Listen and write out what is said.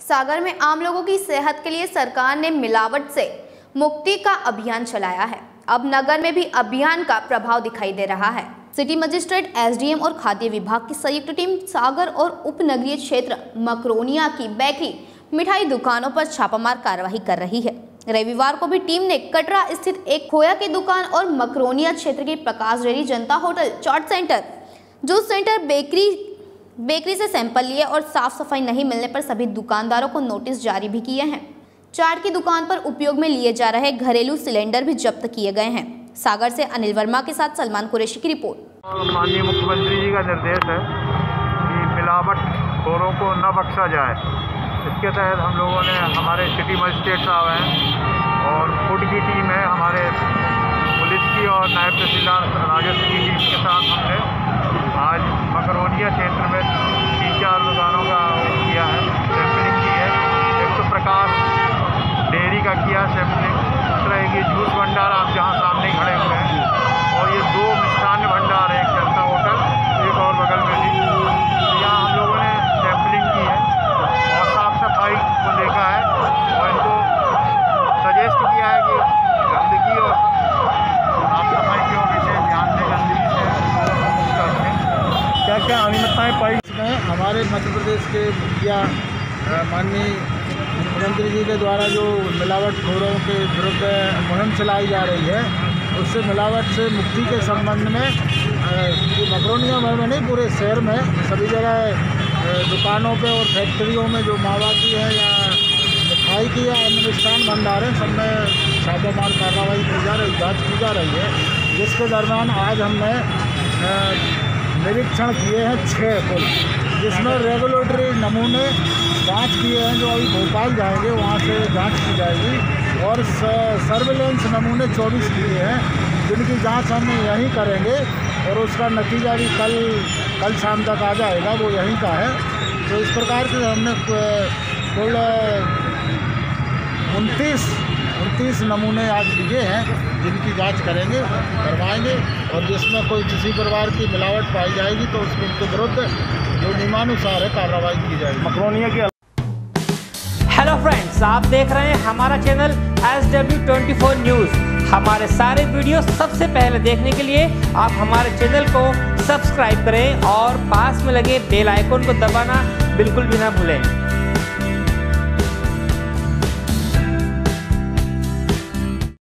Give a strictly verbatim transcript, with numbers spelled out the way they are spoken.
सागर में आम लोगों की सेहत के लिए सरकार ने मिलावट से मुक्ति का अभियान चलाया है। अब नगर में भी अभियान का प्रभाव दिखाई दे रहा है। सिटी मजिस्ट्रेट, एसडीएम और खाद्य विभाग की संयुक्त टीम सागर और उपनगरीय क्षेत्र मकरोनिया की बेकरी, मिठाई दुकानों पर छापामार कार्रवाई कर रही है। रविवार को भी टीम ने कटरा स्थित एक खोया की दुकान और मकरोनिया क्षेत्र की Prakash dairy, Janata hotel, chaat centre, juice centre, bakery bakery से सैंपल लिए और साफ सफाई नहीं मिलने पर सभी दुकानदारों को नोटिस जारी भी किए हैं। चाट की दुकान पर उपयोग में लिए जा रहे घरेलू सिलेंडर भी जब्त किए गए हैं। सागर से अनिल वर्मा के साथ सलमान कुरैशी की रिपोर्ट। माननीय मुख्यमंत्री जी का निर्देश है कि मिलावट खोरों को न बख्शा जाए। इसके तहत हम लोगों ने, हमारे सिटी मजिस्ट्रेट साहब हैं और फूड की टीम है, हमारे पुलिस की और नायब तहसीलदार राजस्व की टीम के साथ हमने आज मकरोनिया क्षेत्र में तीन चार दुकानों का किया है, सैम्पलिंग की है। एक तो प्रकाश डेयरी का किया सैम्पलिंग, दूसरा एक ये जूस भंडार आप जहाँ सामने खड़े हुए हैं, और ये दो मिष्ठान भंडार है, एक जनता होटल, एक और बगल में भी, यहाँ हम लोगों ने सैम्पलिंग की है और साफ़ सफाई को देखा है और इनको सजेस्ट किया है कि गंदगी और साफ सफाई की ओर विशेष ध्यान दें, गंदगी से क्या क्या अनियमितताएँ पाई इसमें। हमारे मध्य प्रदेश के मुखिया माननीय मुख्यमंत्री जी के द्वारा जो मिलावटखोरों के विरुद्ध मुहिम चलाई जा रही है, उससे मिलावट से मुक्ति के संबंध में मकरोनिया में नहीं, पूरे शहर में सभी जगह दुकानों पे और फैक्ट्रियों में जो मावा की है या मिठाई की या अन्य मिष्ठान भंडार है, सब में छापामार कार्रवाई की जा रही, जाँच की जा रही है। जिसके दरमियान आज हमने निरीक्षण किए हैं छः कुल, जिसमें रेगुलेटरी नमूने जांच किए हैं जो अभी भोपाल जाएंगे, वहां से जांच की जाएगी, और सर्विलेंस नमूने चौबीस किए हैं जिनकी जांच हम यहीं करेंगे और उसका नतीजा भी कल कल शाम तक आ जाएगा, वो यहीं का है। तो इस प्रकार से हमने कुल उनतीस उनतीस नमूने आज लिए हैं जिनकी जांच करेंगे, करवाएंगे, और जिसमें कोई किसी प्रकार की मिलावट पाई जाएगी तो उसके उनके विरुद्ध जो नियमानुसार है कार्रवाई की जाएगी। मकरोनिया की हेलो फ्रेंड्स, आप देख रहे हैं हमारा channel S W twenty four news. हमारे सारे वीडियो सबसे पहले देखने के लिए आप हमारे चैनल को सब्सक्राइब करें और पास में लगे बेल आइकन को दबाना बिल्कुल भी ना भूलें।